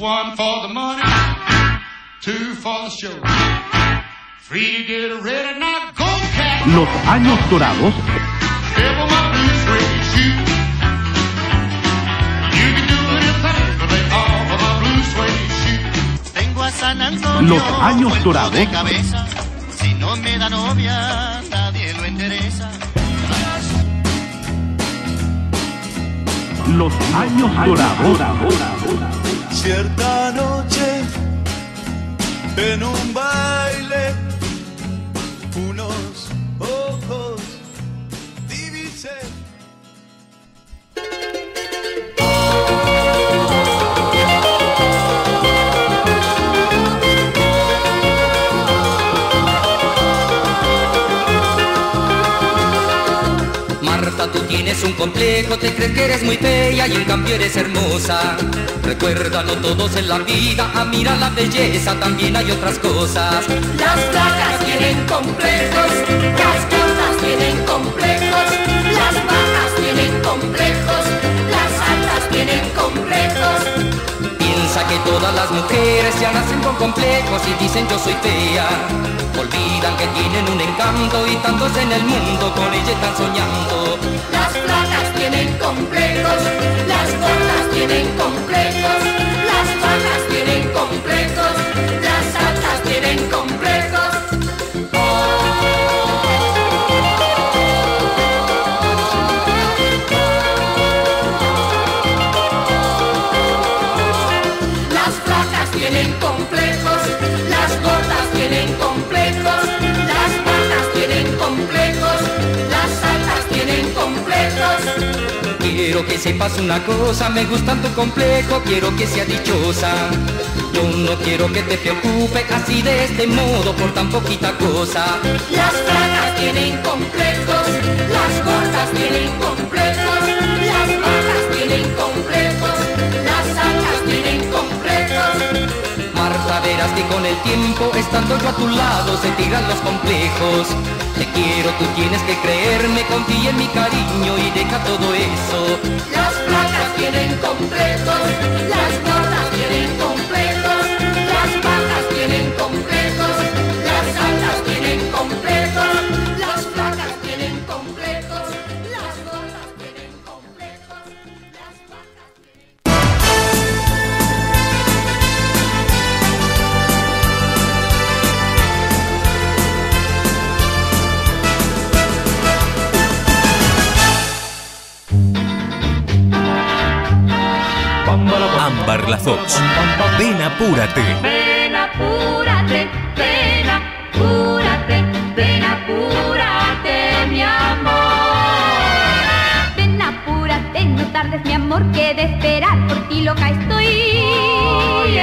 one for the money, two for the show. Free to get ready, now go cat. Los años dorados. Step on my blue suede shoe. You can do anything but lay off of my blue suede shoe. Tengo a San Antonio Los años dorados. de cabeza. Si no me da novia, nadie lo endereza. Los años dorados. Cierta noche, en un baile, unos ojos divisé. Marta, tú tienes un complejo, te crees que eres muy bella y en cambio eres hermosa. Recuerda, no todos en la vida admiran la belleza, también hay otras cosas. Las flacas tienen complejos, las gordas tienen complejos, las bajas tienen complejos, las altas tienen complejos. Piensa que todas las mujeres ya nacen con complejos y dicen yo soy fea. Olvidan que tienen un encanto y tantos en el mundo con ella están soñando. Las flacas tienen complejos, las gordas tienen complejos, las bajas tienen complejos, las altas tienen complejos. Las flacas tienen complejos, las gordas tienen complejos, las bajas tienen complejos, las altas tienen complejos. Quiero que sepas una cosa, me gusta tu complejo, quiero que sea dichosa. Yo no quiero que te preocupe así de este modo por tan poquita cosa. Las flacas tienen complejos, las gordas tienen complejos, las bajas tienen complejos, las altas tienen complejos. Marta, verás que con el tiempo, estando yo a tu lado, se tiran los complejos. Te quiero, tú tienes que creerme, confía en mi cariño y deja todo eso. Las flacas tienen complejos, las gordas tienen complejos, las bajas tienen complejos, las altas tienen complejos, las flacas tienen complejos, las gordas tienen complejos, las bajas tienen... Ámbar La Fox. Ven, apúrate. Ven, apúrate, ven, apúrate, ven, apúrate, mi amor. Ven, apúrate, no tardes, mi amor, que de esperar por ti loca estoy. Hoy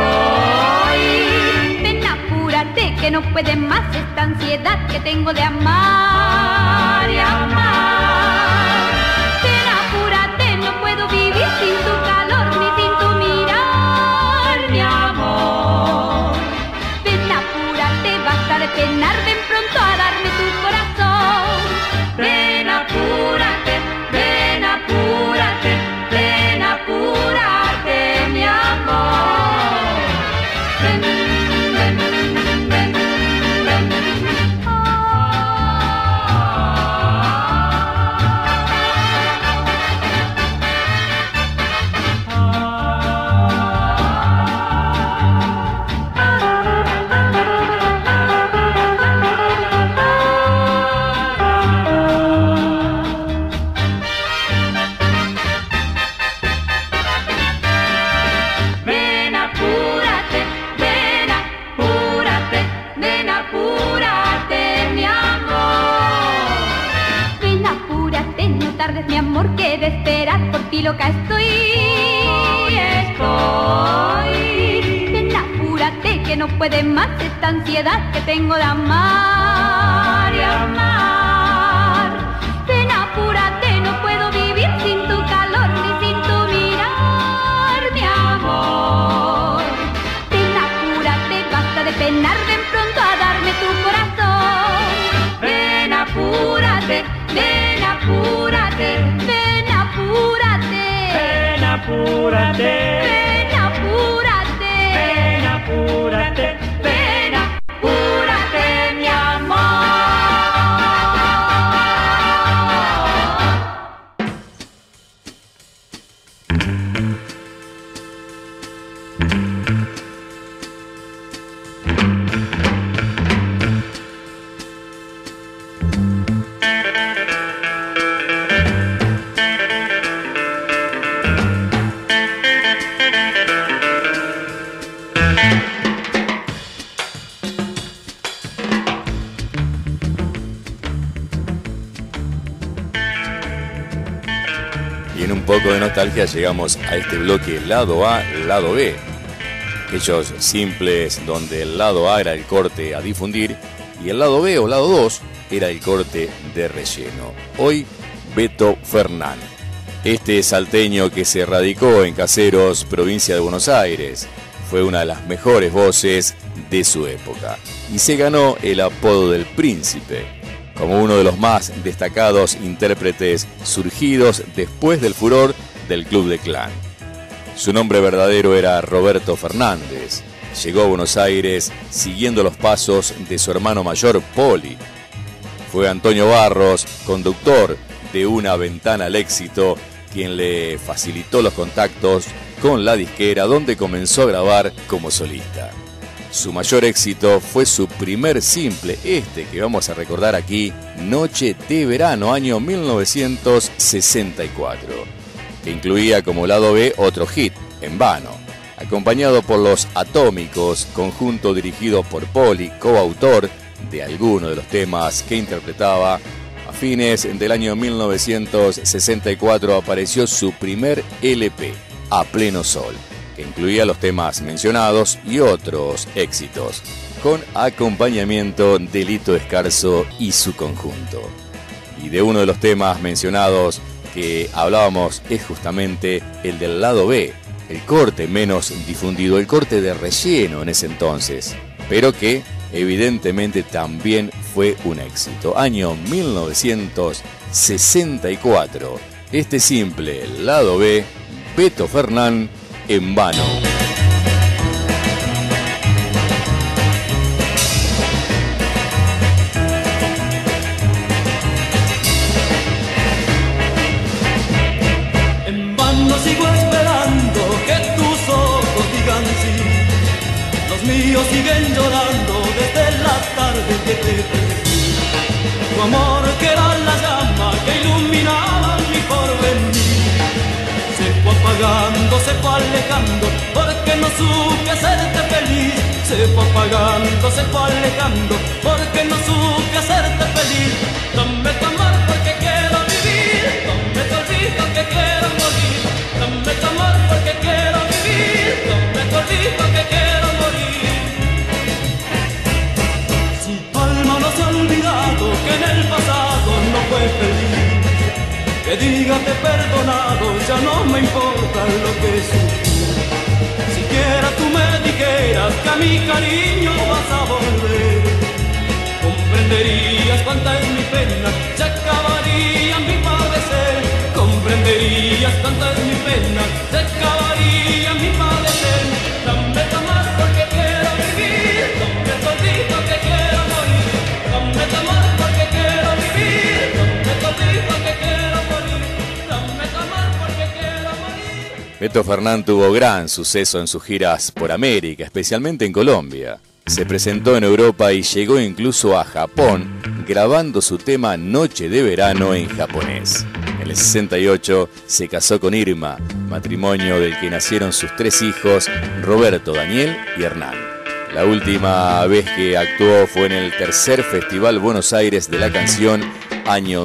estoy. Ven, apúrate, que no puede más esta ansiedad que tengo de amar y amar. Ven, apúrate, no puedo vivir sin tu calor ni sin tu mirar, mi amor. Ven, apúrate, basta de penar, ven pronto a darme tu corazón. Ven, apúrate, ven, apúrate, ven, apúrate, mi amor. Ven, ven, ven, ven, ven. Ven, apúrate, ven, apúrate, ven, apúrate, mi amor. Ven, apúrate, no tardes, mi amor, que de esperar por ti loca estoy. Ven, apúrate, que no puede más esta ansiedad que tengo de amar y amar. Ven, apúrate, no puedo vivir sin tu calor ni sin tu mirar, mi amor. Ven, apúrate, basta de penar, ven pronto a darme tu corazón. Ven, apúrate, ven, apúrate, Ven, apúrate. ven, apúrate. Ven, apúrate. poco de nostalgia llegamos a este bloque lado A, lado B. Hechos simples donde el lado A era el corte a difundir y el lado B o lado 2 era el corte de relleno. Hoy, Beto Fernán. Este salteño que se radicó en Caseros, provincia de Buenos Aires, fue una de las mejores voces de su época y se ganó el apodo del Príncipe, como uno de los más destacados intérpretes surgidos después del furor del Club de Clan. Su nombre verdadero era Roberto Fernández. Llegó a Buenos Aires siguiendo los pasos de su hermano mayor, Poli. Fue Antonio Barros, conductor de Una Ventana al Éxito, quien le facilitó los contactos con la disquera donde comenzó a grabar como solista. Su mayor éxito fue su primer simple, que vamos a recordar aquí, Noche de Verano, año 1964, que incluía como lado B otro hit, En Vano, acompañado por Los Atómicos, conjunto dirigido por Poli, coautor de algunos de los temas que interpretaba. A fines del año 1964 apareció su primer LP, A Pleno Sol, que incluía los temas mencionados y otros éxitos, con acompañamiento de Lito Escarzo y su conjunto. Y de uno de los temas mencionados que hablábamos es justamente el del lado B, el corte menos difundido, el corte de relleno en ese entonces, pero que evidentemente también fue un éxito. Año 1964. Este simple lado B, Beto Fernán, En Vano. En vano sigo esperando que tus ojos digan sí. Los míos siguen llorando desde la tarde que te perdí. Tu amor que era la llama que iluminaba mi porvenir se fue apagando, se fue alejando, porque no supe hacerte feliz. Se fue apagando, se fue alejando, porque no supe hacerte feliz. Dame tu amor porque quiero vivir, dame tu olvido que quiero morir. Dame tu amor porque quiero vivir, dame tu olvido que quiero morir. Si tu alma no se ha olvidado que en el pasado no fue feliz, que diga te he perdonado, ya no me importa lo que sufrí. Siquiera tú me dijeras que a mi cariño vas a volver, comprenderías cuánta es mi pena, se acabaría mi padecer. Comprenderías cuánta es mi pena, se acabaría mi padecer. Dame tu amor porque quiero vivir, dame tu olvido que quiero morir. Dame tu amor porque quiero vivir, dame tu olvido que quiero morir. Dame tu amor porque quiero morir. Beto Fernán tuvo gran suceso en sus giras por América, especialmente en Colombia. Se presentó en Europa y llegó incluso a Japón, grabando su tema Noche de Verano en japonés. En el 68 se casó con Irma, matrimonio del que nacieron sus 3 hijos, Roberto, Daniel y Hernán. La última vez que actuó fue en el tercer Festival Buenos Aires de la Canción, año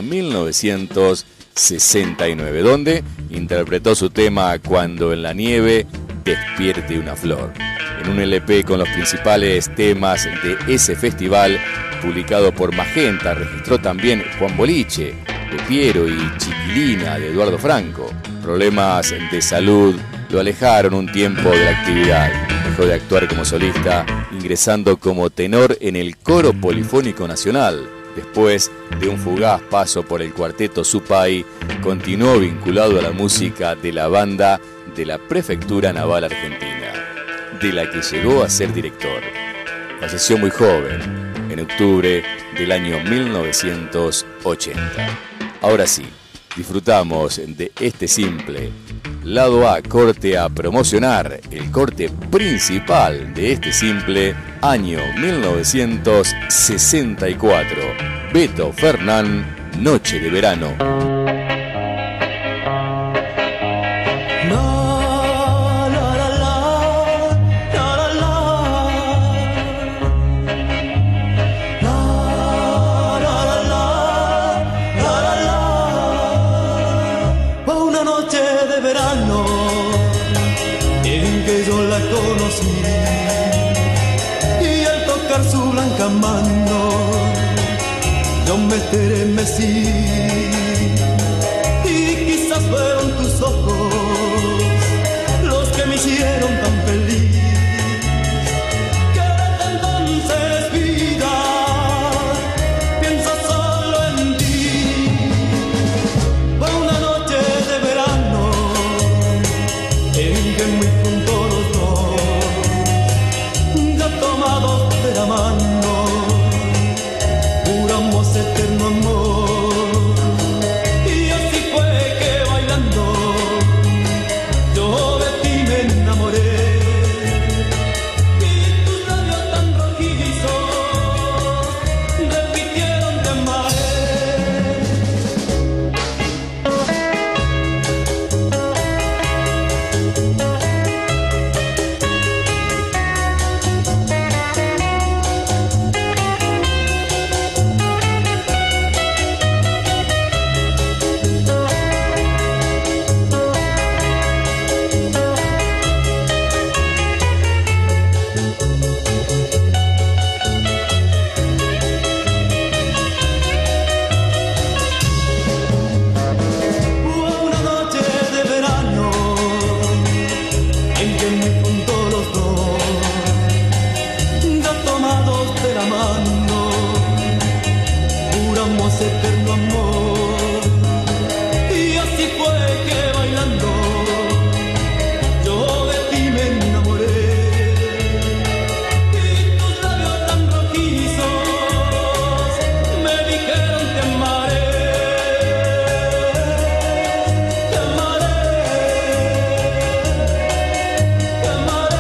1969, donde interpretó su tema Cuando en la nieve despierte una flor. En un LP con los principales temas de ese festival, publicado por Magenta, registró también Juan Boliche, de Piero y Chiquilina, de Eduardo Franco. Problemas de salud lo alejaron un tiempo de la actividad. Dejó de actuar como solista, ingresando como tenor en el Coro Polifónico Nacional. Después de un fugaz paso por el cuarteto Supay, continuó vinculado a la música de la banda de la Prefectura Naval Argentina, de la que llegó a ser director. Falleció muy joven, en octubre del año 1980. Ahora sí, disfrutamos de este simple lado A, corte a promocionar, el corte principal de este simple, año 1964. Beto Fernán, Noche de Verano. Una noche tocar su blanca mano, yo me estremecí y quizás fueron tus ojos los que me hicieron tan feliz. Que desde entonces, vida, pienso solo en ti. Fue una noche de verano en que muy juntos los dos, ya tomados de la mano, juramos eterno amor. Y así fue que bailando yo de ti me enamoré. Y tus labios tan rojizos repitieron te amaré. Fue una noche de verano en que muy juntos los dos, ya tomados de la mano, juramos eterno amor. Y así fue que bailando yo de ti me enamoré. Y tus labios tan rojizos me dijeron te amaré. Te amaré, te amaré.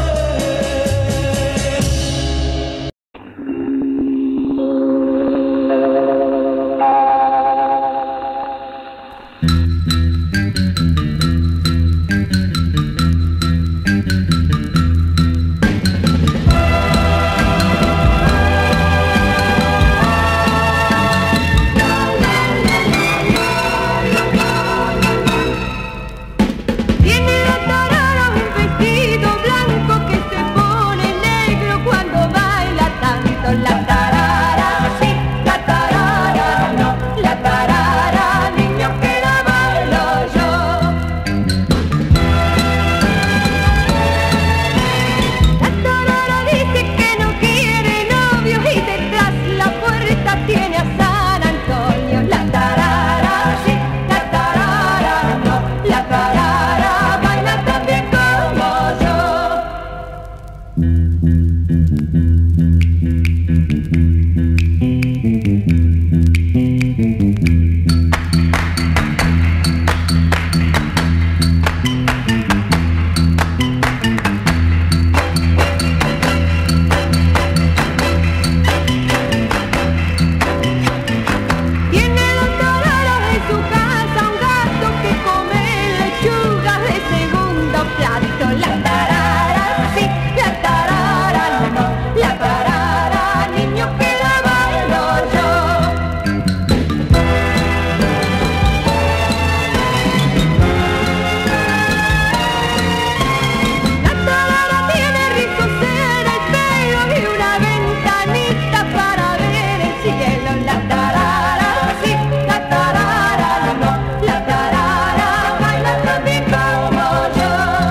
Tiene la tarara un vestido blanco que se pone negro cuando baila tanto. La tarara sí, la tarara no, la tarara, niño, que la bailo yo. La tarara dice que no quiere novio y detrás la puerta tiene a San Antonio. La tarara sí, la tarara no, la tarara baila tan bien como yo. Tiene la tarara en su casa un gato que come lechugas de segundo plato. La tarara sí, la tarara no, la tarara, niño, que la bailo yo. La tarara tiene rizos en el pelo y una ventanita para ver el cielo. La tarara sí, la tarara no, la tarara baila tan bien como yo.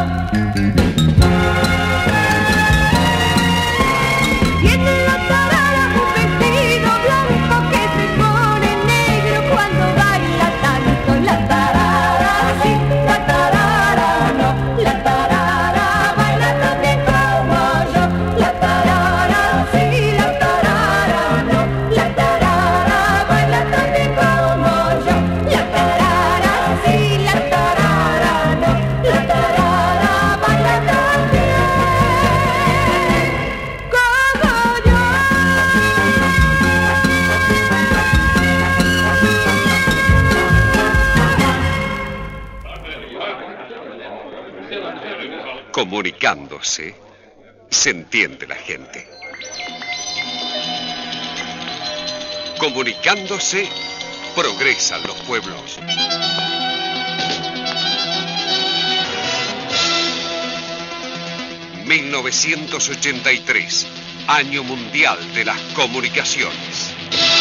Tiene la tarara un vestido blanco que se pone negro cuando baila tanto. La tarara sí, la tarara no, la tarara baila tan bien como yo. La tarara sí, la tarara no, la tarara baila tan bien como yo. La tarara sí, la tarara no, la tarara baila tan bien como yo. Comunicándose, se entiende la gente. Comunicándose, progresan los pueblos. 1983, Año Mundial de las Comunicaciones.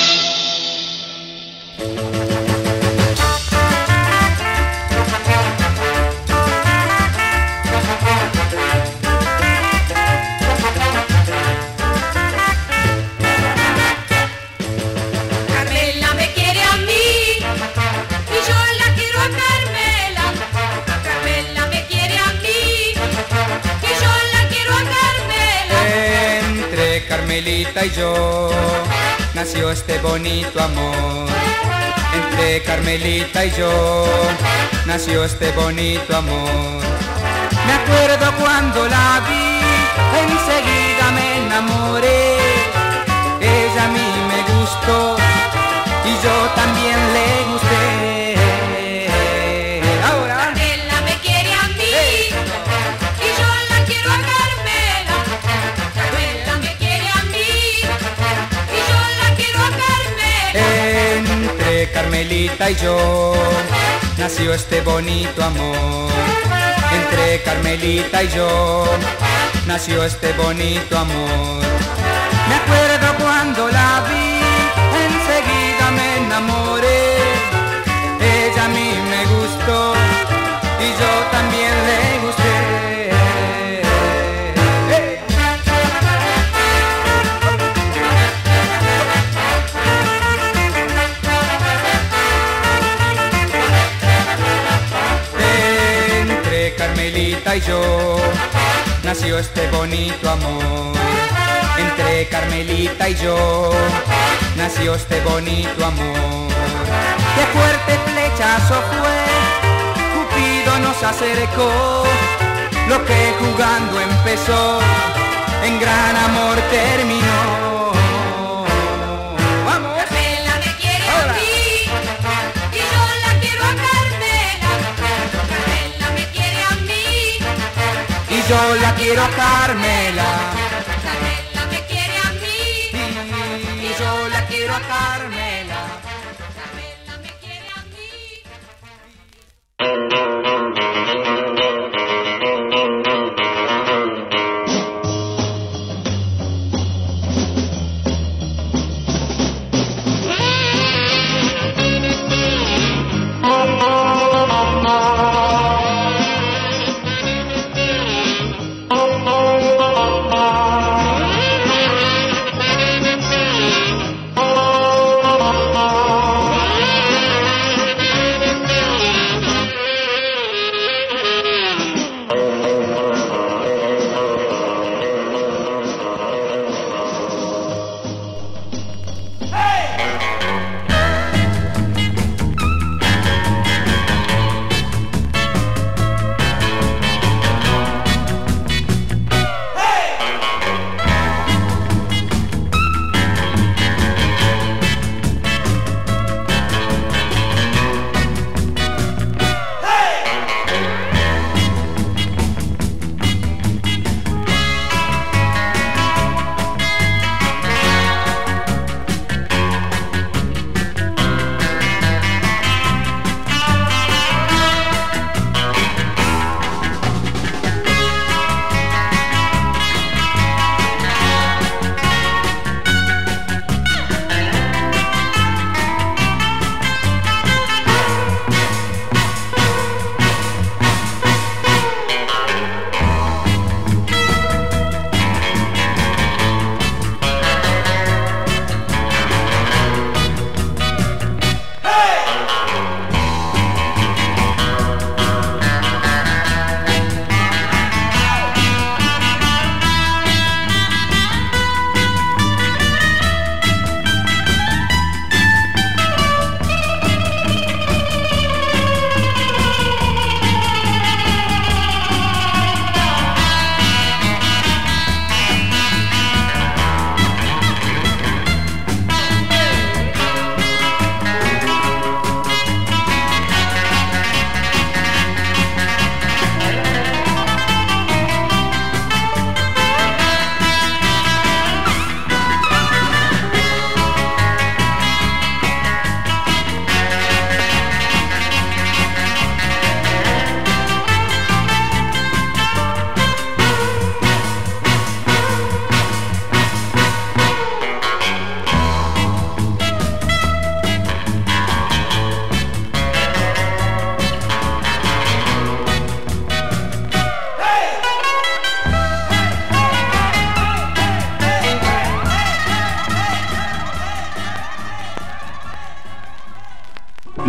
Carmela me quiere a mí y yo la quiero a Carmela. Carmela me quiere a mí y yo la quiero a Carmela. Entre Carmelita y yo nació este bonito amor. Entre Carmelita y yo nació este bonito amor. Me acuerdo cuando la vi, enseguida me enamoré. Ella a mí me gustó y yo también le gusté. Ahora Carmela me quiere a mí y yo la quiero a Carmela. Carmela me quiere a mí y yo la quiero a Carmela. entre Carmelita y yo nació este bonito amor. Entre Carmelita y yo nació este bonito amor. Me acuerdo cuando la vi, enseguida me enamoré. Ella a mí me gustó y yo también le gusté. Entre Carmelita y yo nació este bonito amor. Entre Carmelita y yo nació este bonito amor. Qué fuerte flechazo fue, Cupido nos acercó. Lo que jugando empezó, en gran amor terminó. ¡Vamos! Carmela me quiere a mí y yo la quiero a Carmela. Carmela me quiere a mí Y yo la quiero a Carmela. Carmela me quiere a mí Y yo la quiero a Carmela. Carmela me quiere a mí.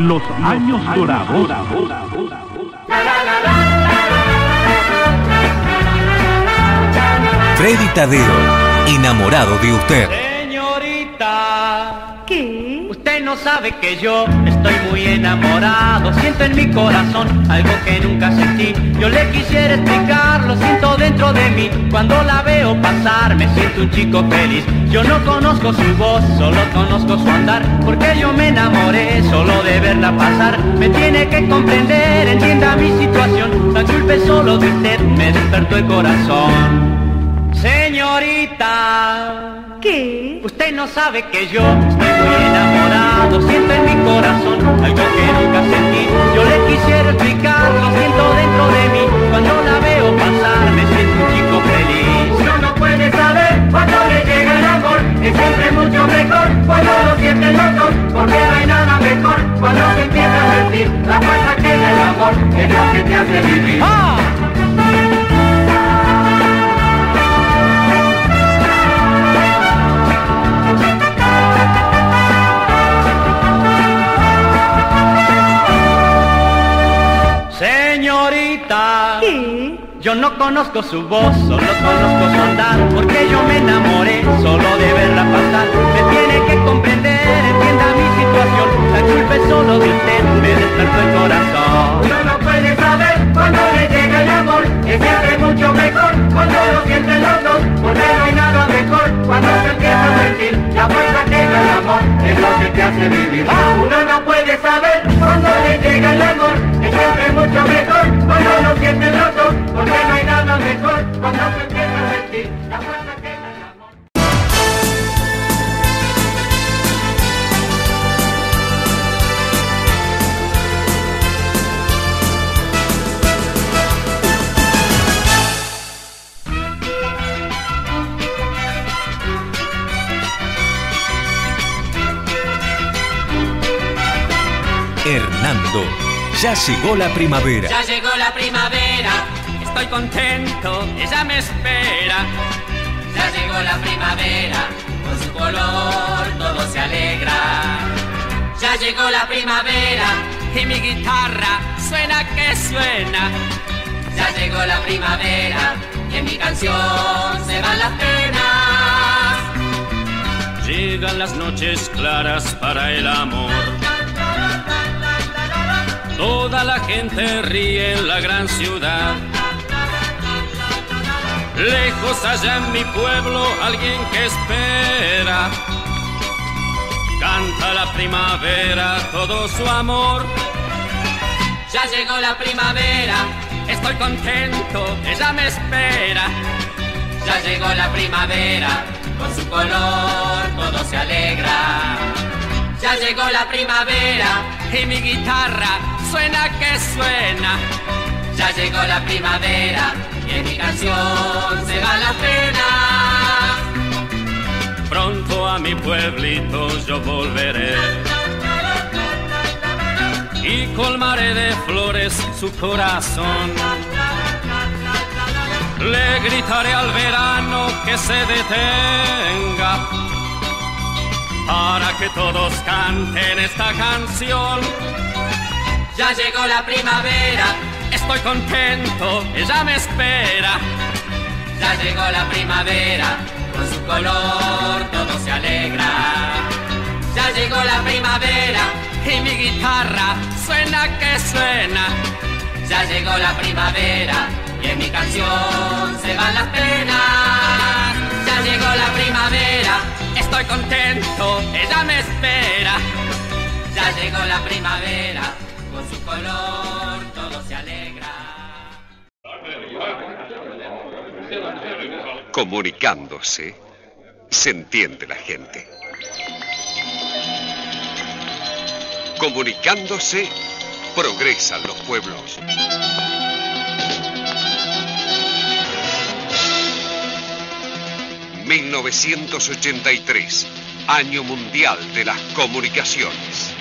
Los años dorados. Freddy Tadeo, enamorado de usted. Señorita, ¿Qué? usted no sabe que yo estoy muy enamorado. Siento en mi corazón algo que nunca sentí. Yo le quisiera explicar, lo siento dentro de mí. Cuando la veo pasar me siento un chico feliz. Yo no conozco su voz, solo conozco su andar. Porque yo me enamoré solo de verla pasar. Me tiene que comprender, entienda mi situación. La culpa es solo de usted, me despertó el corazón. Señorita, ¿Qué? usted no sabe que yo estoy muy enamorado. Siento en mi corazón algo que nunca sentí. Yo le quisiera explicar, lo siento dentro de mí. Cuando la veo pasar me siento un chico feliz. Uno no puede saber cuando le llega el amor. Es siempre mucho mejor cuando lo sienten los dos. Porque no hay nada mejor cuando se empieza a sentir la fuerza que da el amor. Es lo que te hace vivir. ¡Ah! Señorita, ¿Qué? yo no conozco su voz, solo conozco su andar. Porque yo me enamoré solo de verla pasar. Me tiene que comprender, entienda mi situación. La culpa es solo de usted, me despertó el corazón. Uno no puede saber cuando le llega el amor. Es siempre mucho mejor cuando lo sienten los dos. Porque no hay nada mejor cuando se empieza a sentir la fuerza que da el amor. Es lo que te hace vivir. Uno no puede saber cuando le llega el amor. Es siempre mucho mejor cuando lo sienten los dos. Porque no hay nada mejor cuando se empieza a sentir la fuerza que da el amor. Hernando, ya llegó la primavera. Ya llegó la primavera, Estoy contento, ella me espera. ya llegó la primavera, con su color todo se alegra. Ya llegó la primavera, Y mi guitarra suena que suena. ya llegó la primavera, y en mi canción se van las penas. Llegan las noches claras para el amor. Toda la gente ríe en la gran ciudad. Lejos allá en mi pueblo alguien que espera. Canta la primavera todo su amor. Ya llegó la primavera, Estoy contento, ella me espera. ya llegó la primavera, con su color todo se alegra. Ya llegó la primavera, Y mi guitarra suena que suena. ya llegó la primavera, y en mi canción se van las penas. Pronto a mi pueblito yo volveré y colmaré de flores su corazón. Le gritaré al verano que se detenga para que todos canten esta canción. Ya llegó la primavera, Estoy contento, ella me espera. ya llegó la primavera, con su color todo se alegra. Ya llegó la primavera, Y mi guitarra suena que suena. ya llegó la primavera, y en mi canción se van las penas. Ya llegó la primavera, Estoy contento, ella me espera. ya llegó la primavera, con su color todo se alegra. Comunicándose, se entiende la gente. Comunicándose, progresan los pueblos. ...1983... Año Mundial de las Comunicaciones.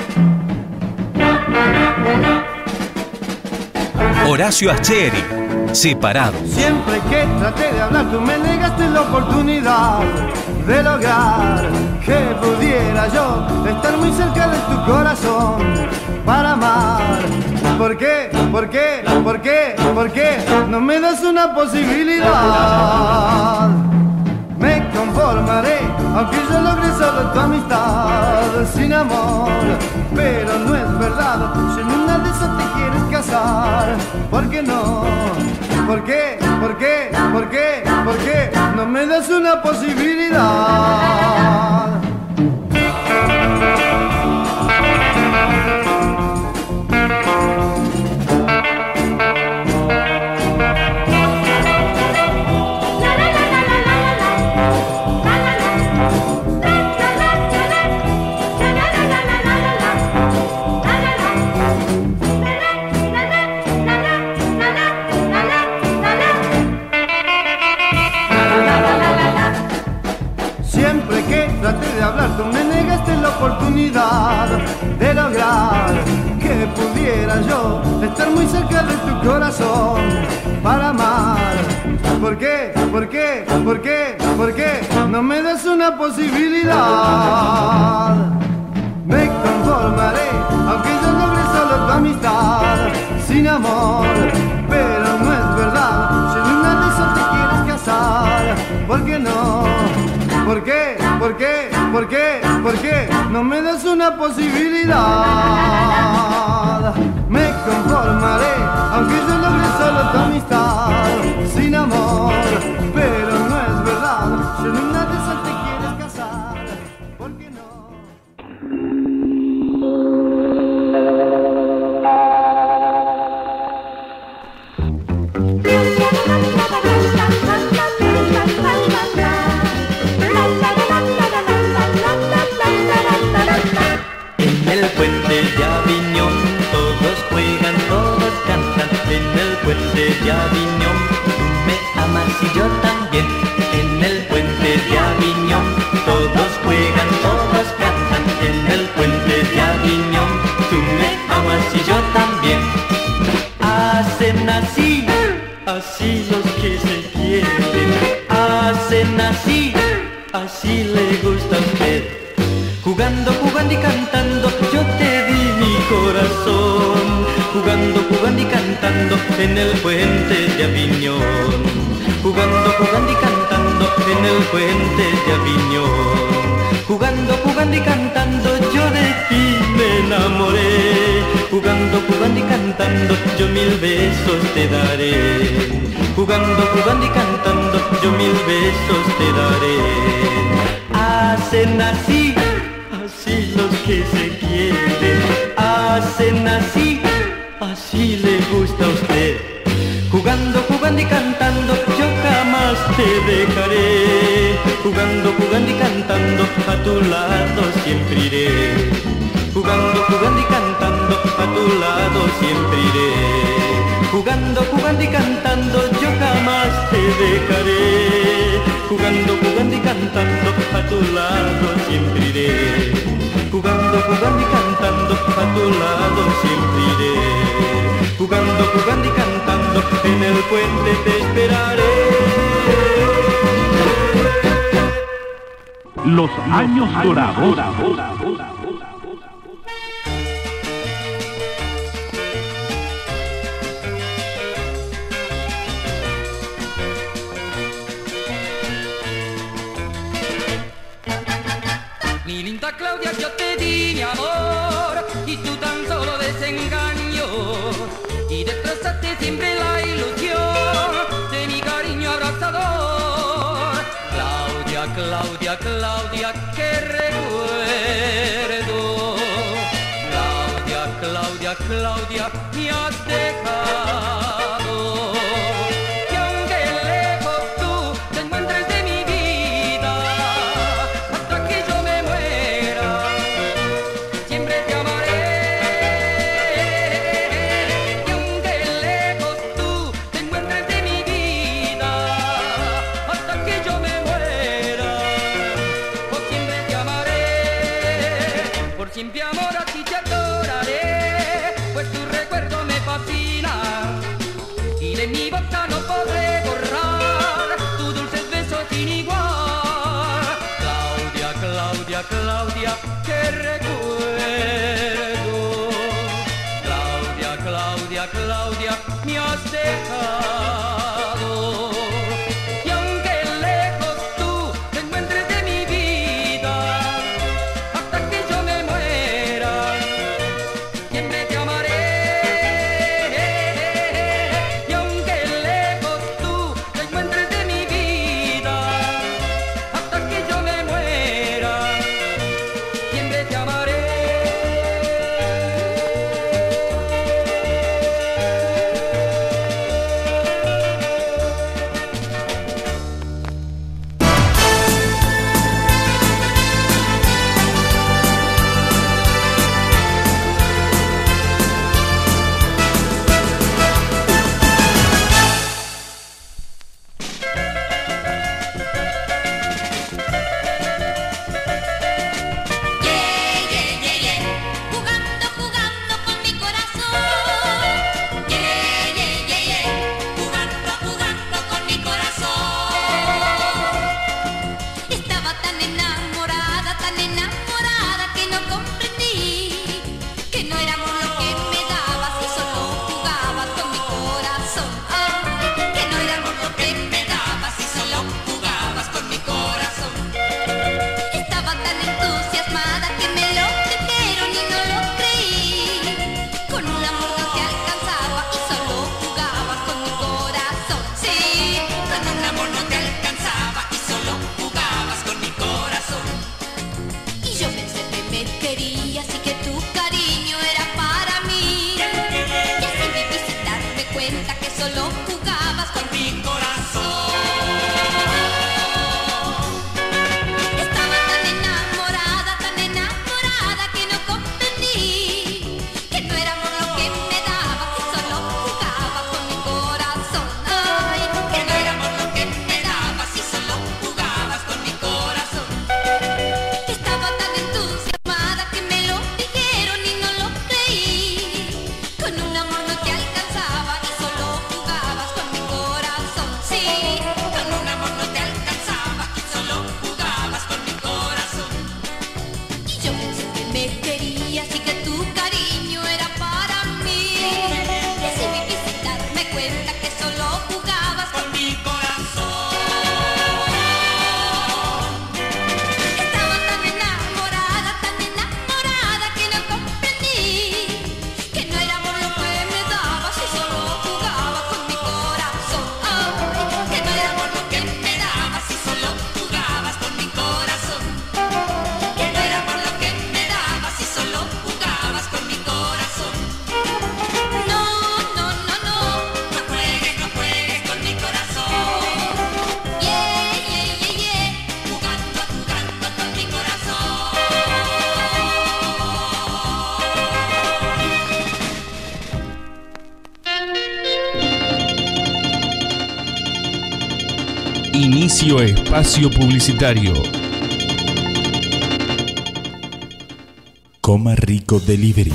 Horacio Acheri, Separados. Siempre que traté de hablar, tú me negaste la oportunidad de lograr que pudiera yo estar muy cerca de tu corazón para amar. ¿Por qué? ¿Por qué? ¿Por qué? ¿Por qué? No me das una posibilidad. Me conformaré, aunque yo logre solo tu amistad sin amor. Pero no es verdad, si en una de esas te quieres casar, ¿por qué no? ¿Por qué? ¿Por qué? ¿Por qué? ¿Por qué? No me das una posibilidad. Traté de hablar, tú me negaste la oportunidad de lograr que pudiera yo estar muy cerca de tu corazón para amar. ¿Por qué? ¿Por qué? ¿Por qué? ¿Por qué? No me das una posibilidad. Me conformaré, aunque yo logre solo tu amistad sin amor. Pero no es verdad, si en una de esas te quieres casar, ¿por qué no? ¿Por qué? ¿Por qué? ¿Por qué? ¿Por qué? No me das una posibilidad. Me conformaré, aunque yo logre solo tu amistad sin amor. Pero no es verdad, si en una de esas te quieres casar, ¿por qué no? De Aviñón, tú me amas y yo también. En el puente de Aviñón, todos juegan, todos cantan. En el puente de Aviñón, tú me amas y yo también. Hacen así, así los que se quieren. Hacen así, así le gusta a usted. Jugando, jugando y cantando, yo te di mi corazón. Jugando, jugando y cantando en el puente de Aviñón. Jugando, jugando y cantando en el puente de Aviñón. Jugando, jugando y cantando yo de ti me enamoré. Jugando, jugando y cantando yo 1000 besos te daré. Jugando, jugando y cantando yo 1000 besos te daré. Hacen así, así los que se quieren. Hacen así, así le gusta a usted. Jugando, jugando y cantando yo jamás te dejaré. Jugando, jugando y cantando a tu lado siempre iré. Jugando, jugando y cantando a tu lado siempre iré. Jugando, jugando y cantando yo jamás te dejaré. Jugando, jugando y cantando a tu lado siempre iré. Jugando, jugando y cantando a tu lado siempre iré. Jugando, jugando y cantando en el puente te esperaré. Los años dorados. Mi linda Claudia, yo te di mi amor y tú tan solo desengaño y destrozaste siempre la ilusión de mi cariño abrazador. Claudia, Claudia, Claudia, qué recuerdo. Claudia, Claudia, Claudia, me has dejado. Y aunque lejos tú te encuentres de mi vida, hasta que yo me muera, siempre te amaré. Y aunque lejos tú te encuentres de mi vida, hasta que yo me muera, por siempre te amaré. Por siempre amor a ti te adoraré, pues tu recuerdo me fascina. Claudia, Claudia, qué recuerdo. Claudia, Claudia, Claudia, me has dejado. Y aunque lejos tú te encuentres de mi vida, hasta que yo me muera, siempre te amaré. Y aunque lejos tú te encuentres de mi vida, hasta que yo me muera, siempre te amaré. Jugando, jugando con mi corazón. Jugando, jugando con mi corazón. Estaba tan enamorada que no comprendí que no era amor lo que me dabas y solo jugabas con mi corazón. Que no era amor lo que me dabas y solo jugabas con mi corazón. Estaba tan entusiasmada que me lo dijeron y no lo creí. Con un amor no te alcanzaba y solo jugabas con mi corazón. Sí, con un amor no te alcanzaba y solo jugabas con mi corazón. Y yo pensé que me querías y que tu cariño era para mí. Y así me quisiste darme cuenta que solo jugabas con mi corazón. Estaba tan enamorada que no comprendí que no era amor lo que me dabas y solo jugabas con mi corazón. Ay, que no era amor lo que me dabas y solo jugabas con mi corazón. Estaba tan entusiasmada que me lo dijeron y no lo creí. Con un amor no te alcanzaba y solo jugabas con mi corazón. Sí, con un amor no te alcanzaba y solo jugabas con mi corazón. Y yo pensé que me querías y que tu cariño era para mí. Y así me quise darme cuenta que solo jugabas con mi corazón. Estaba tan enamorada que no comprendí que no era amor lo que me dabas y solo jugabas con mi corazón. Ay, que no era amor lo que me dabas y solo jugabas con mi corazón. Que no era amor lo que me dabas y solo jugabas con mi corazón. No, no, no, no, no juegues con mi corazón. Jugando, jugando con mi corazón. Inicio espacio publicitario. Coma Rico Delivery.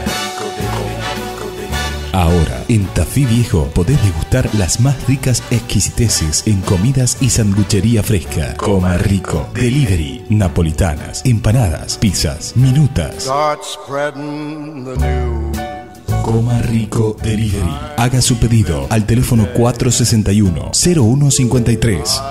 Ahora, en Tafí Viejo podés degustar las más ricas exquisiteces en comidas y sanduchería fresca. Coma Rico Delivery. Napolitanas, empanadas, pizzas, minutas. Start spreading the news. Coma Rico Delivery. Haga su pedido al teléfono 461-0153.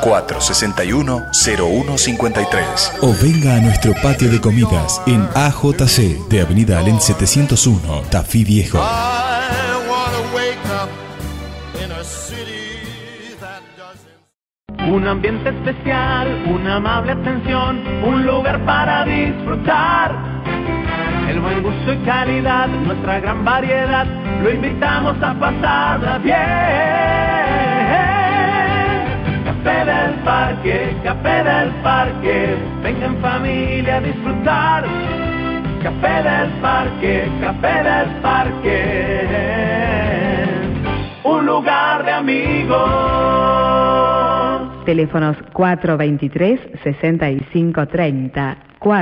461-0153. O venga a nuestro patio de comidas en AJC de Avenida Alén 701, Tafí Viejo. I wanna wake up in a city that doesn't. Un ambiente especial, una amable atención, un lugar para disfrutar. El buen gusto y calidad, nuestra gran variedad, lo invitamos a pasarla bien. Café del Parque, venga en familia a disfrutar. Café del Parque, un lugar de amigos. Teléfonos 423-6530,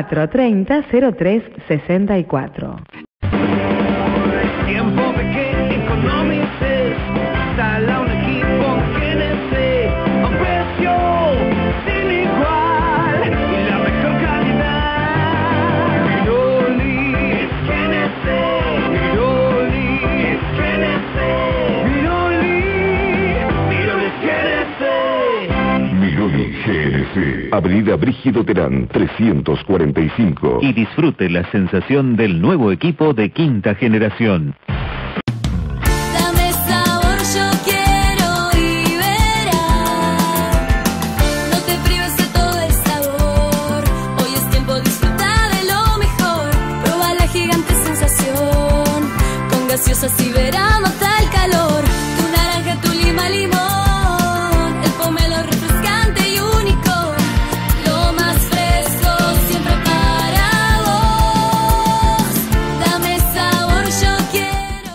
430-0364. Tiempo de que economices, sal a un equipo GNC, a un precio sin igual y la mejor calidad. Mironi GNC, Avenida Brígido Terán, 345. Y disfrute la sensación del nuevo equipo de quinta generación. Dame sabor, yo quiero Iberia. No te prives de todo el sabor. Hoy es tiempo de disfrutar de lo mejor. Proba la gigante sensación. Con gaseosas Iberia mata el calor. Tu naranja, tu lima, limón. El pomelo refrescante y único. Lo más fresco siempre para vos. Dame sabor, yo quiero.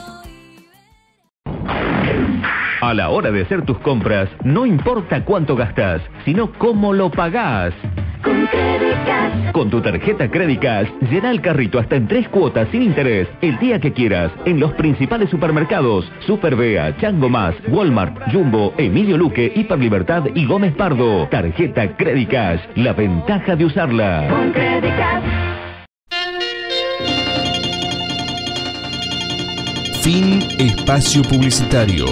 A la hora de hacer tus compras, no importa cuánto gastas, sino cómo lo pagás. Con Credicas. Con tu tarjeta Credicas, llena el carrito hasta en 3 cuotas sin interés, el día que quieras, en los principales supermercados: Superbea, Chango Más, Walmart, Jumbo, Emilio Luque, Hiperlibertad y Gómez Pardo. Tarjeta Credicas, la ventaja de usarla. Con Credicas. Fin espacio publicitario.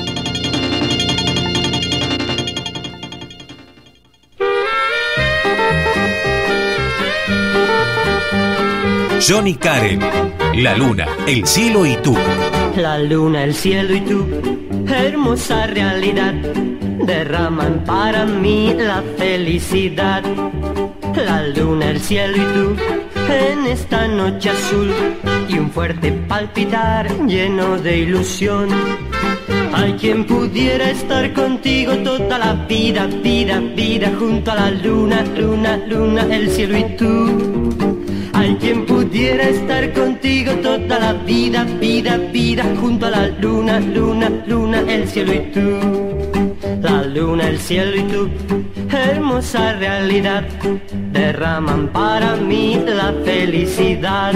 Johnny Karen, la luna, el cielo y tú. La luna, el cielo y tú, hermosa realidad, derraman para mí la felicidad. La luna, el cielo y tú, en esta noche azul, y un fuerte palpitar lleno de ilusión. Hay quien pudiera estar contigo toda la vida, vida, vida, junto a la luna, luna, luna, el cielo y tú. Hay quien pudiera estar contigo toda la vida, vida, vida, junto a la luna, luna, luna, el cielo y tú. La luna, el cielo y tú, hermosa realidad, derraman para mí la felicidad.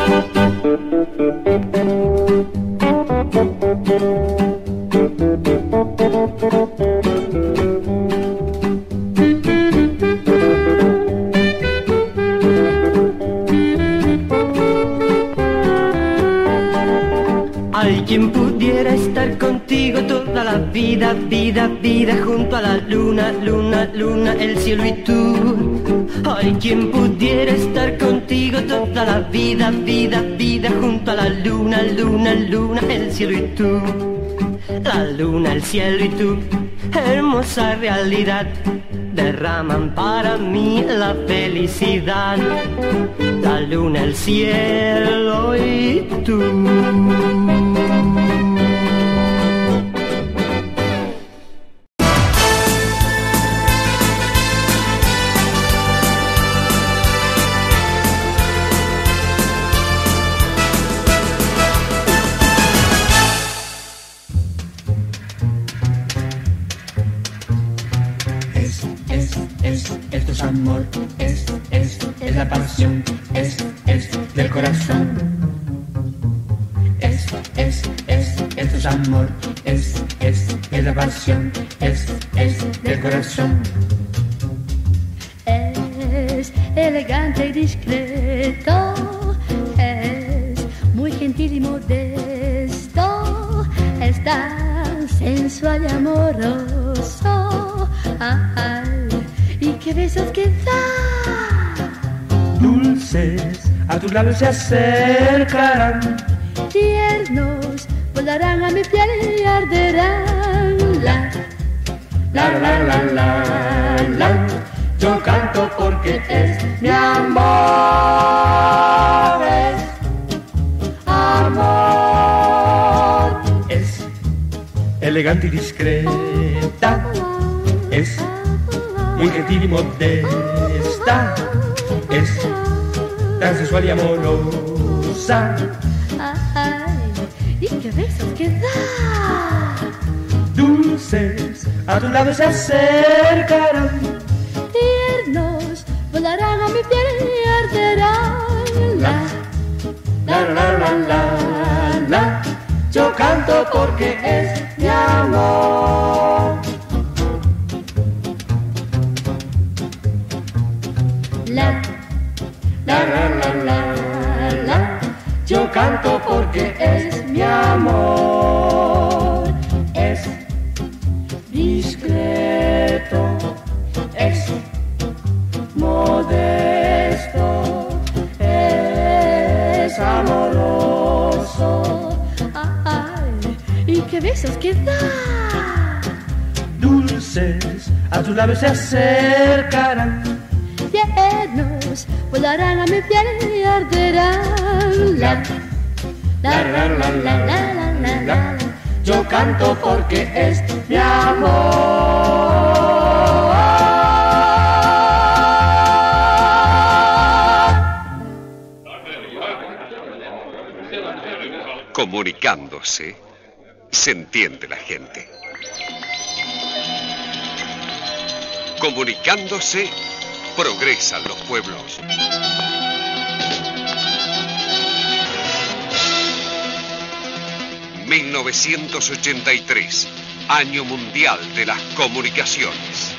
Hay quien pudiera estar contigo toda la vida, vida, vida, junto a la luna, luna, luna, el cielo y tú. Hay quien pudiera estar contigo toda la vida, vida, vida, junto a la luna, luna, luna, el cielo y tú. La luna, el cielo y tú, hermosa realidad, derraman para mí la felicidad. La luna, el cielo y tú. Esto es amor, es la pasión, es del corazón. Esto es amor, es la pasión, es del corazón. Es elegante y discreto, es muy gentil y modesto, es tan sensual y amoroso. Ay, y qué besos que da. Dulces, a tus labios se acercarán. Tiernos, volarán a mi piel y arderán. La, la, la, la, la, la. Yo canto porque es mi amor. Es amor. Es elegante y discreta. Es muy gentil y modesta, es tan sensual y amorosa. ay, y qué besos que da. Dulces, a tu lado se acercarán. Tiernos, volarán a mi piel y arderán. La, la, la, la, la, la. Yo canto porque es mi amor. La, la, la, la, la, la. Yo canto porque es mi amor. Es discreto, labios se acercarán. Tiernos volarán a mi piel y arderán. La, la, la, la, la, la, la, la, la. Yo canto porque es mi amor. Comunicándose, se entiende la gente. Comunicándose, progresan los pueblos. ...1983... Año Mundial de las Comunicaciones.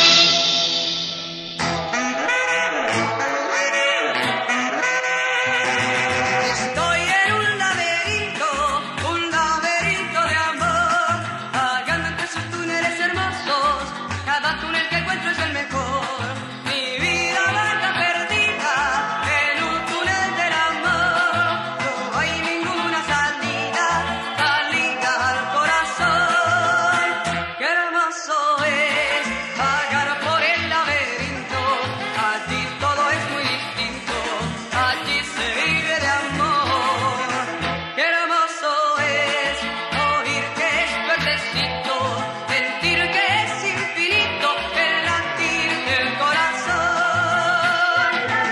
Estoy en un laberinto de amor, vagando entre sus túneles hermosos, cada túnel que encuentro es el mejor. Mi vida vaga perdida en un túnel del amor, no hay ninguna salida al corazón. Qué hermoso es vagar por el laberinto, allí todo es muy distinto, allí se vive de amor. Qué hermoso es oír que es verdecito, sentir que es infinito el latir del corazón.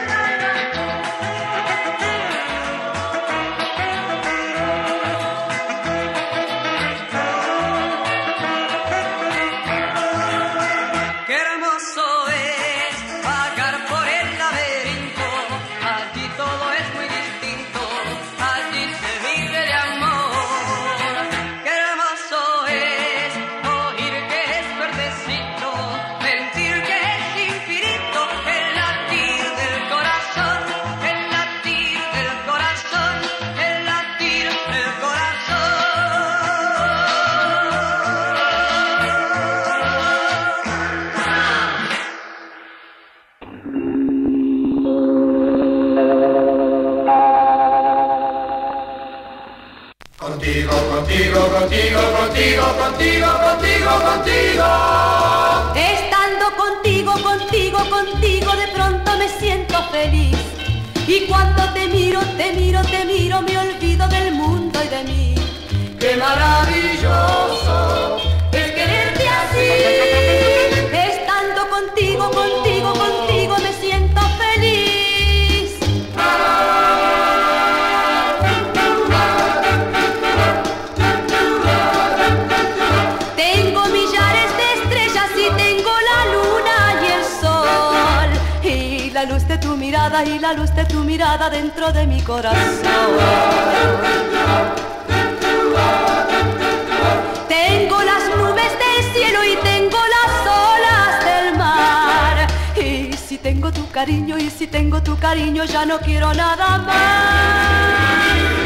Qué hermoso es vagar por el laberinto, allí todo es muy distinto, allí se vive de amor. Qué hermoso es oír que es verdecito, sentir que es infinito el latir del corazón, el latir del corazón, el latir del corazón. Contigo, contigo, contigo, contigo, contigo, contigo, contigo. Estando contigo, contigo, contigo, de pronto me siento feliz. Y cuando te miro, te miro, te miro, me olvido del mundo y de mí. Qué maravilloso Es quererte así. Estando contigo, contigo, contigo, me siento feliz. Tengo millares de estrellas y tengo la luna y el sol, y la luz de tu mirada y la luz de tu mirada dentro de mi corazón. Tengo las nubes del cielo y tengo las olas del mar, y si tengo tu cariño y si tengo tu cariño ya no quiero nada más.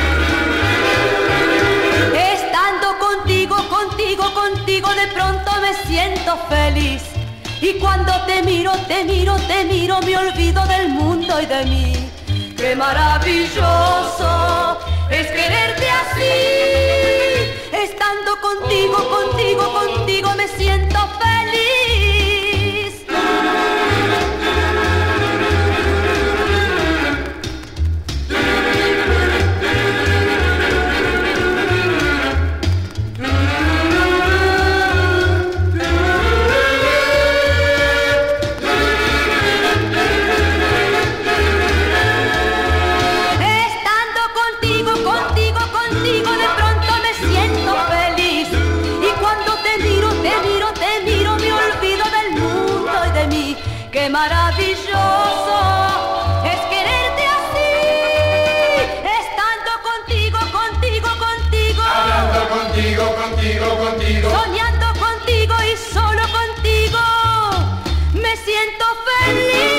Estando contigo, contigo, contigo, de pronto me siento feliz. Y cuando te miro, te miro, te miro, me olvido del mundo y de mí. Qué maravilloso es quererte así. Estando contigo, contigo, contigo, me siento feliz. Estando contigo, contigo, contigo, de pronto me siento feliz. Y cuando te miro, te miro, te miro, me olvido del mundo y de mí. Qué maravilloso es quererte así. Estando contigo, contigo, contigo, hablando contigo, contigo, contigo, soñando contigo y solo contigo, me siento feliz.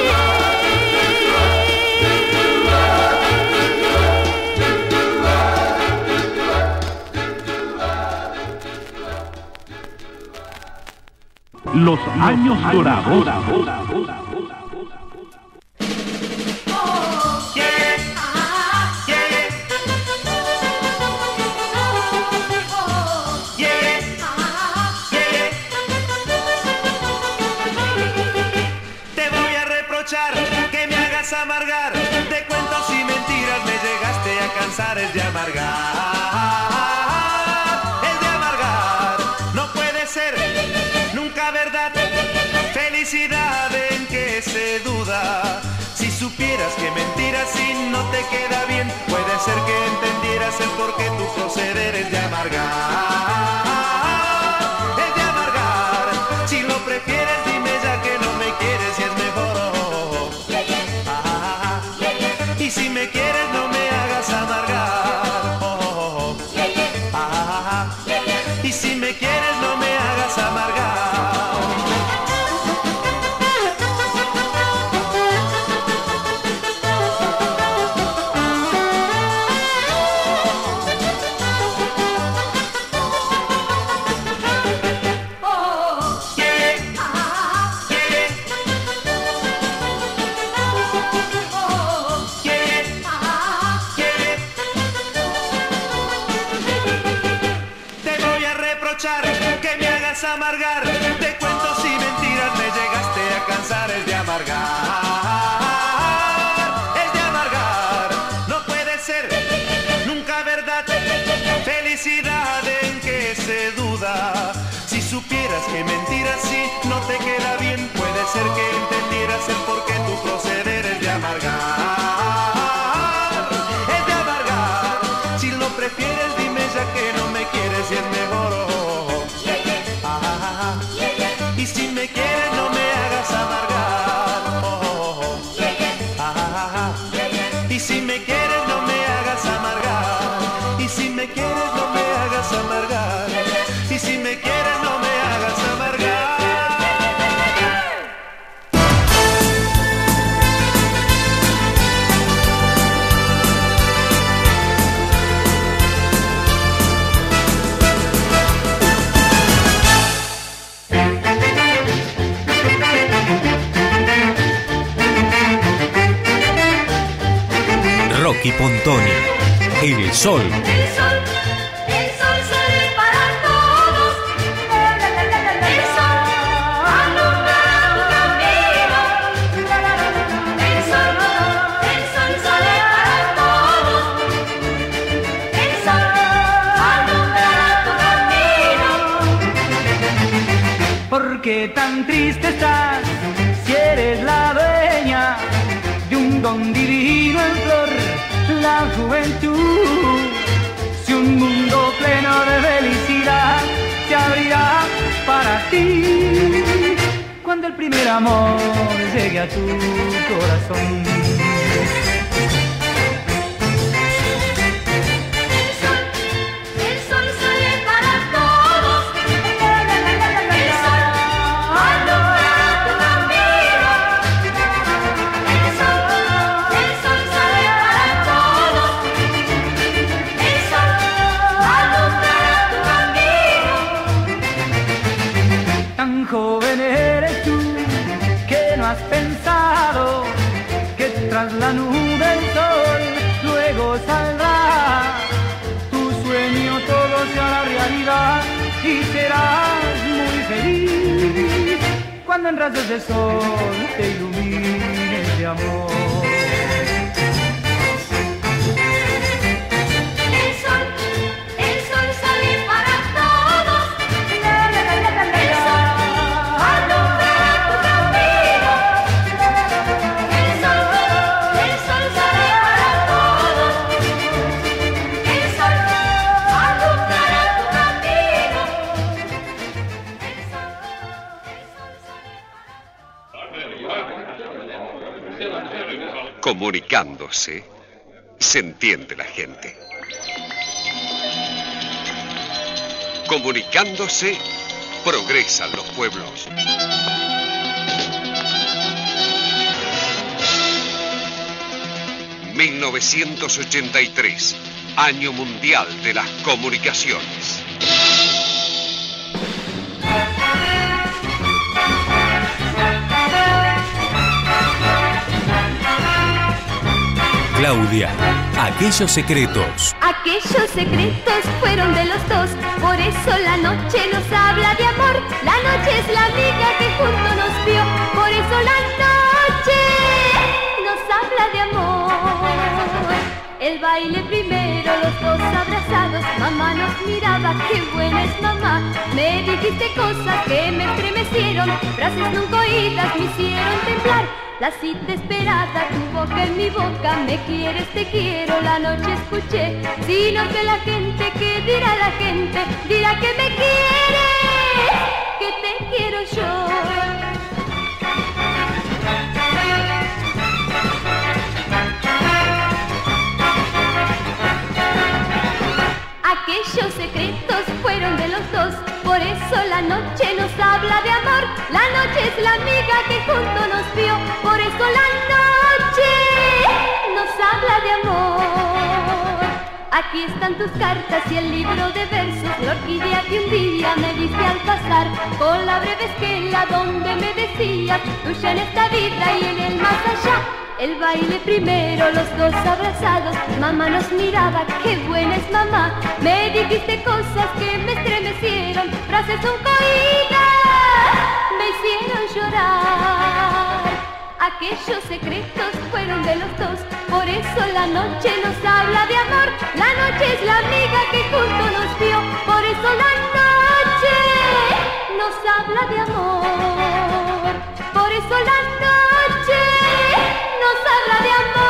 Los años dorados. reprochar que me hagas amargar. De cuentos y mentiras me llegaste a cansar. Es de amargar, es de amargar. No puede ser nunca verdad. Felicidad en que se duda. Si supieras que mentiras si no te queda bien, puede ser que entendieras el por qué tu proceder es de amargar. Es de amargar. Si lo prefieres dime ya que no me quieres y es mejor. Y si me quieres no me hagas amargar. Y si me quieres no me hagas amargar. Que me hagas amargar. De cuentos y mentiras me llegaste a cansar. Es de amargar, es de amargar. No puede ser nunca verdad. Felicidad en que se duda. Si supieras que mentiras si no te queda bien, puede ser que entendieras el por qué tu proceder es de amargar. Es de amargar. Si lo prefieres dime ya que no me quieres y es mejor. Y si me quieres no me hagas amargar. Y si me quieres no me hagas amargar. Y si me quieres no me hagas amargar. Y si me quieres no me hagas amargar. Rocky Pontoni, El Sol. El sol sale para todos. El sol alumbra tu camino. El sol sale para todos. El sol alumbra tu camino. ¿Por qué tan triste estás si eres la dueña de un don divino en flor? La juventud, si un mundo pleno de felicidad se abrirá para ti, cuando el primer amor llegue a tu corazón. El sol sale para todos. El sol alumbra tu camino. El sol sale para todos. El sol alumbra tu camino. Tan joven eres tú que no has pensado que tras la nube el sol luego saldrá. Tu sueño todo se hará realidad y serás muy feliz cuando en rayos de sol te ilumines de amor. El sol sale para todos. El sol alumbra tu camino. El sol sale para todos. El sol alumbra tu camino. Comunicándose, se entiende la gente. Comunicándose, progresan los pueblos. ...1983... Año Mundial de las Comunicaciones. Claudia, aquellos secretos. Aquellos secretos fueron de los dos, por eso la noche nos habla de amor. La noche es la amiga que junto nos vio, por eso la noche el baile primero, los dos abrazados. Mamá nos miraba, qué buena es mamá. Me dijiste cosas que me estremecieron, frases nunca oídas me hicieron temblar. La cita esperada, tu boca en mi boca, me quieres, te quiero, la noche escuché. Si no ve la gente, ¿qué dirá la gente? Dirá que me quieres, que te quiero yo. Aquellos secretos fueron de los dos, por eso la noche nos habla de amor. La noche es la amiga que junto nos vio, por eso la noche nos habla de amor. Aquí están tus cartas y el libro de versos, la orquídea que un día me diste al pasar, con la breve esquela donde me decías, tuya en esta vida y en el más allá. El baile primero, los dos abrazados, mamá nos miraba, qué buena es mamá. Me dijiste cosas que me estremecieron, frases nunca oídas me hicieron llorar. Aquellos secretos fueron de los dos, por eso la noche nos habla de amor. La noche es la amiga que junto nos vio, por eso la noche nos habla de amor. Por eso la noche nos habla de amor.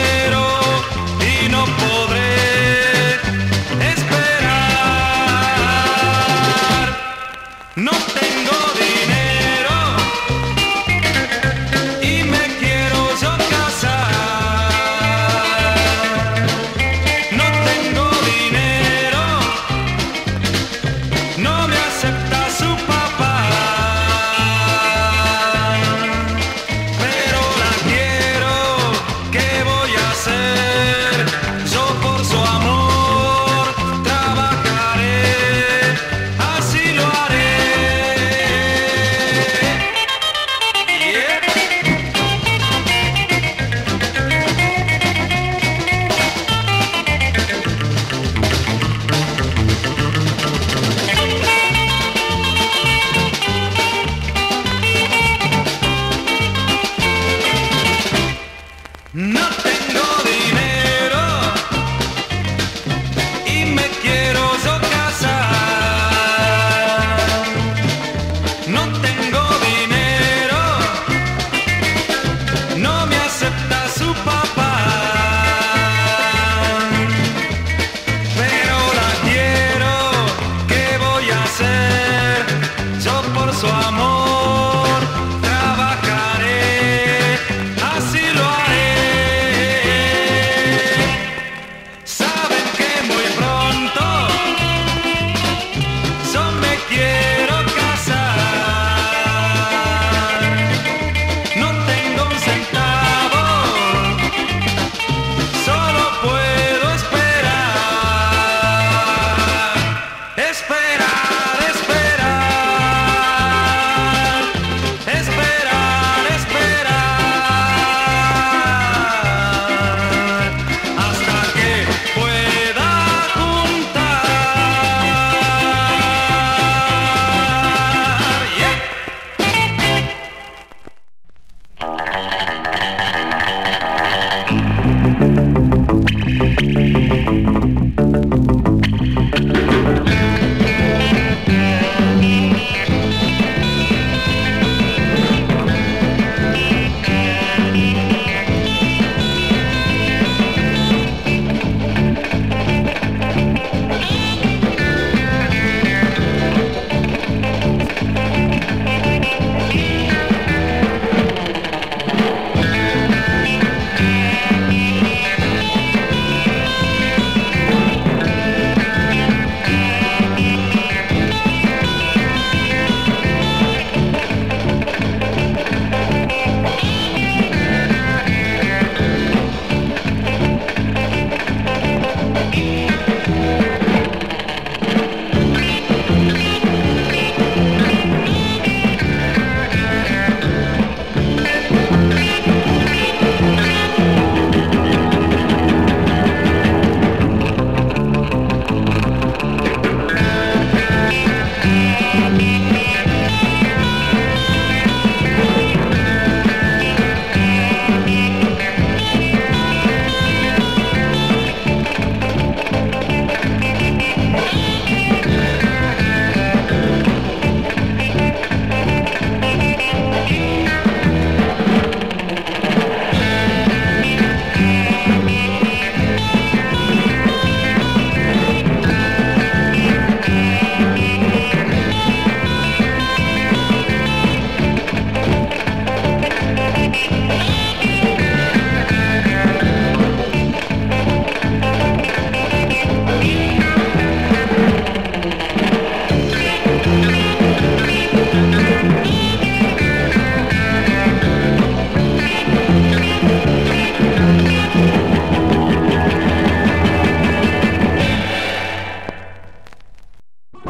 Esperar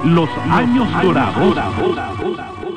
Los años dorados